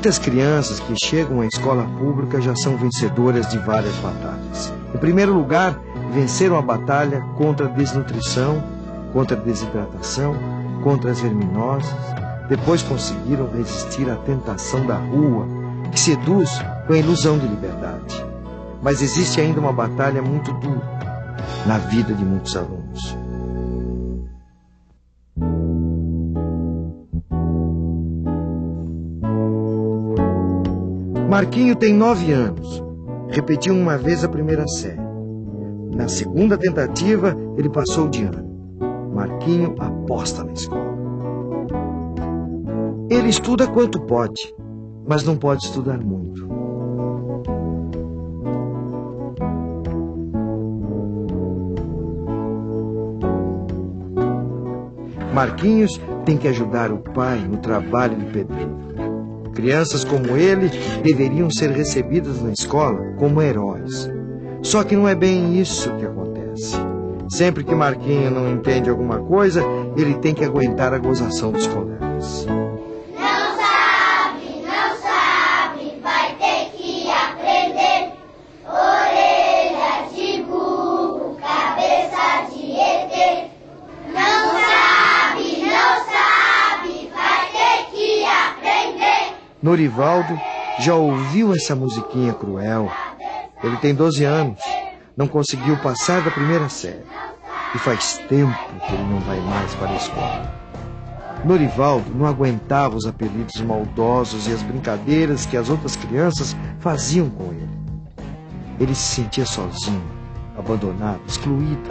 Muitas crianças que chegam à escola pública já são vencedoras de várias batalhas. Em primeiro lugar, venceram a batalha contra a desnutrição, contra a desidratação, contra as verminoses. Depois conseguiram resistir à tentação da rua, que seduz com a ilusão de liberdade. Mas existe ainda uma batalha muito dura na vida de muitos alunos. Marquinho tem 9 anos. Repetiu uma vez a primeira série. Na segunda tentativa, ele passou de ano. Marquinho aposta na escola. Ele estuda quanto pode, mas não pode estudar muito. Marquinhos tem que ajudar o pai no trabalho de pedreiro. Crianças como ele deveriam ser recebidas na escola como heróis. Só que não é bem isso que acontece. Sempre que Marquinho não entende alguma coisa, ele tem que aguentar a gozação dos colegas. Não sabe, vai ter que aprender. Orelha de burro, cabeça de ET. Não sabe, vai ter que aprender. Norivaldo já ouviu essa musiquinha cruel. Ele tem 12 anos, não conseguiu passar da primeira série. E faz tempo que ele não vai mais para a escola. Norivaldo não aguentava os apelidos maldosos e as brincadeiras que as outras crianças faziam com ele. Ele se sentia sozinho, abandonado, excluído.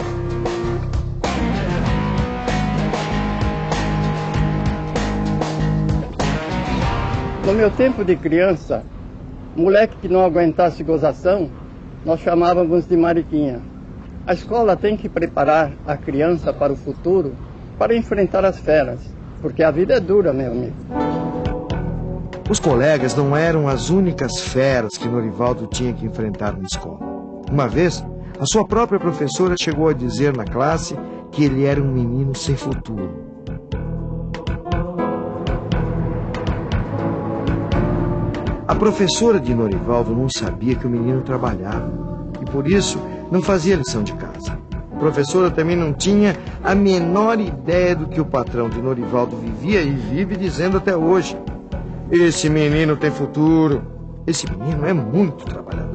No meu tempo de criança, moleque que não aguentasse gozação, nós chamávamos de mariquinha. A escola tem que preparar a criança para o futuro, para enfrentar as feras, porque a vida é dura, meu amigo. Os colegas não eram as únicas feras que Norivaldo tinha que enfrentar na escola. Uma vez, a sua própria professora chegou a dizer na classe que ele era um menino sem futuro. A professora de Norivaldo não sabia que o menino trabalhava e, por isso, não fazia lição de casa. A professora também não tinha a menor ideia do que o patrão de Norivaldo vivia e vive dizendo até hoje. Esse menino tem futuro. Esse menino é muito trabalhador.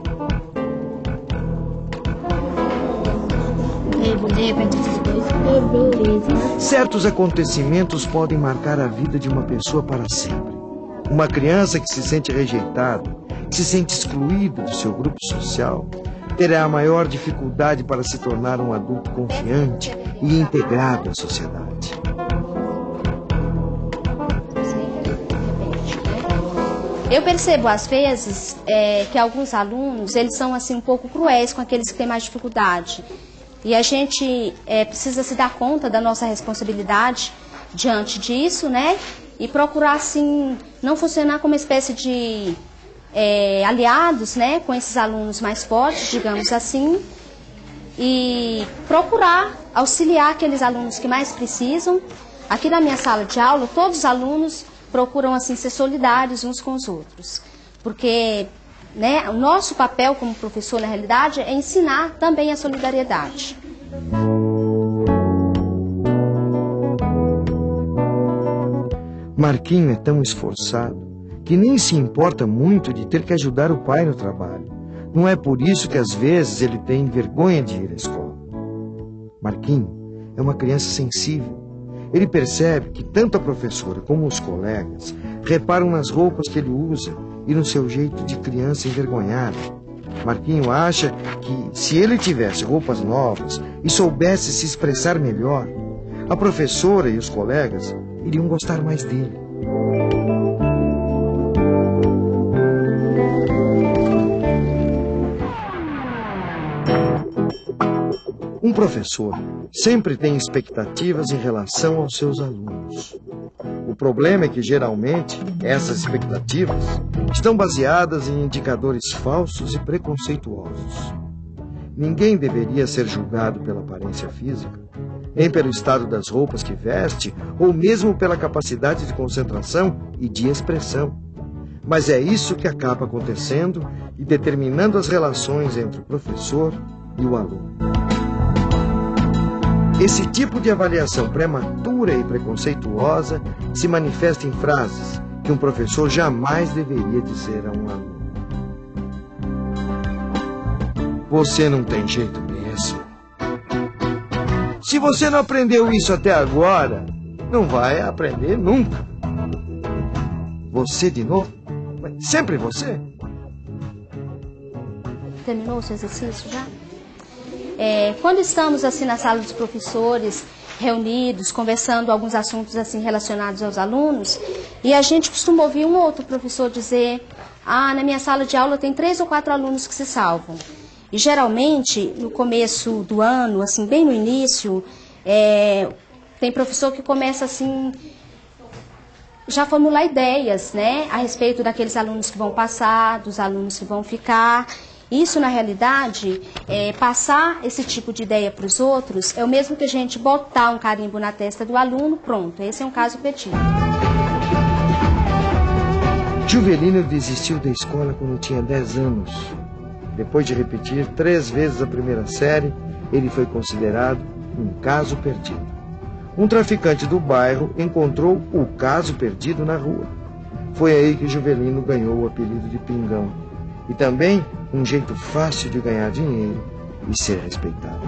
Certos acontecimentos podem marcar a vida de uma pessoa para sempre. Uma criança que se sente rejeitada, que se sente excluída do seu grupo social, terá a maior dificuldade para se tornar um adulto confiante e integrado à sociedade. Eu percebo, às vezes, que alguns alunos, eles são assim, um pouco cruéis com aqueles que têm mais dificuldade. E a gente precisa se dar conta da nossa responsabilidade diante disso, né? E procurar, assim, não funcionar como uma espécie de aliados, né, com esses alunos mais fortes, digamos assim, e procurar auxiliar aqueles alunos que mais precisam. Aqui na minha sala de aula, todos os alunos procuram, assim, ser solidários uns com os outros, porque, né, o nosso papel como professor, na realidade, é ensinar também a solidariedade. Marquinho é tão esforçado que nem se importa muito de ter que ajudar o pai no trabalho. Não é por isso que às vezes ele tem vergonha de ir à escola. Marquinho é uma criança sensível. Ele percebe que tanto a professora como os colegas reparam nas roupas que ele usa e no seu jeito de criança envergonhada. Marquinho acha que se ele tivesse roupas novas e soubesse se expressar melhor, a professora e os colegas iriam gostar mais dele. Um professor sempre tem expectativas em relação aos seus alunos. O problema é que, geralmente, essas expectativas estão baseadas em indicadores falsos e preconceituosos. Ninguém deveria ser julgado pela aparência física, nem pelo estado das roupas que veste, ou mesmo pela capacidade de concentração e de expressão. Mas é isso que acaba acontecendo e determinando as relações entre o professor e o aluno. Esse tipo de avaliação prematura e preconceituosa se manifesta em frases que um professor jamais deveria dizer a um aluno. Você não tem jeito mesmo. Se você não aprendeu isso até agora, não vai aprender nunca. Você de novo? Sempre você? Terminou o seu exercício já? Quando estamos assim na sala dos professores, reunidos, conversando alguns assuntos assim relacionados aos alunos, e a gente costuma ouvir um ou outro professor dizer: na minha sala de aula tem 3 ou 4 alunos que se salvam. E geralmente, no começo do ano, assim, bem no início, tem professor que começa assim, já formular ideias, né, a respeito daqueles alunos que vão passar, dos alunos que vão ficar. Isso, na realidade, passar esse tipo de ideia para os outros é o mesmo que a gente botar um carimbo na testa do aluno, pronto, esse é um caso perdido. Juvelino desistiu da escola quando tinha 10 anos. Depois de repetir 3 vezes a primeira série, ele foi considerado um caso perdido. Um traficante do bairro encontrou o caso perdido na rua. Foi aí que Juvelino ganhou o apelido de Pingão. E também um jeito fácil de ganhar dinheiro e ser respeitado.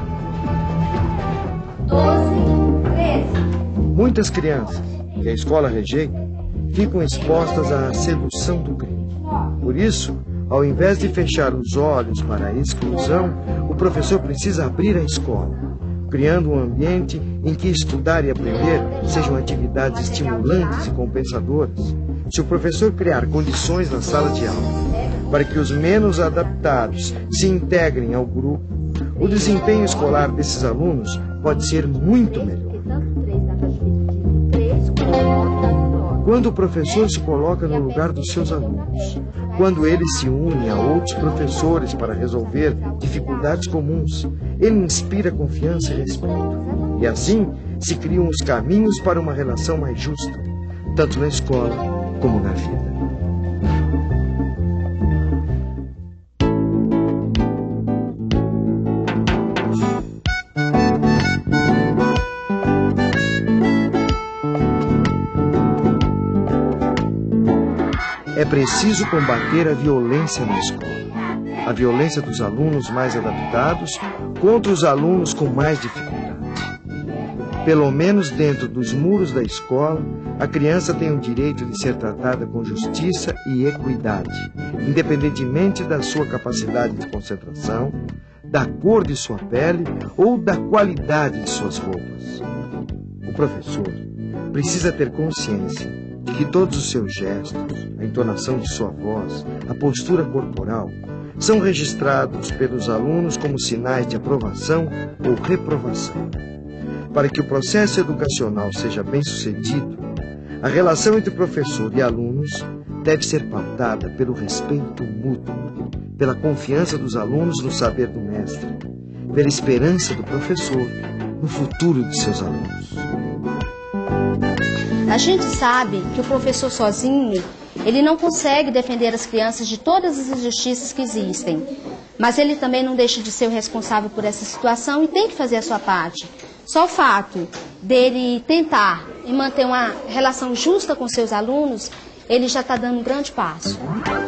12, 13. Muitas crianças que a escola rejeita ficam expostas à sedução do crime. Por isso, ao invés de fechar os olhos para a exclusão, o professor precisa abrir a escola, criando um ambiente em que estudar e aprender sejam atividades estimulantes e compensadoras. Se o professor criar condições na sala de aula para que os menos adaptados se integrem ao grupo, o desempenho escolar desses alunos pode ser muito melhor. Quando o professor se coloca no lugar dos seus alunos, quando ele se une a outros professores para resolver dificuldades comuns, ele inspira confiança e respeito. E assim se criam os caminhos para uma relação mais justa, tanto na escola como na vida. É preciso combater a violência na escola. A violência dos alunos mais adaptados contra os alunos com mais dificuldade. Pelo menos dentro dos muros da escola, a criança tem o direito de ser tratada com justiça e equidade, independentemente da sua capacidade de concentração, da cor de sua pele ou da qualidade de suas roupas. O professor precisa ter consciência de que todos os seus gestos, a entonação de sua voz, a postura corporal, são registrados pelos alunos como sinais de aprovação ou reprovação. Para que o processo educacional seja bem-sucedido, a relação entre professor e alunos deve ser pautada pelo respeito mútuo, pela confiança dos alunos no saber do mestre, pela esperança do professor no futuro de seus alunos. A gente sabe que o professor sozinho, ele não consegue defender as crianças de todas as injustiças que existem. Mas ele também não deixa de ser o responsável por essa situação e tem que fazer a sua parte. Só o fato dele tentar e manter uma relação justa com seus alunos, ele já está dando um grande passo.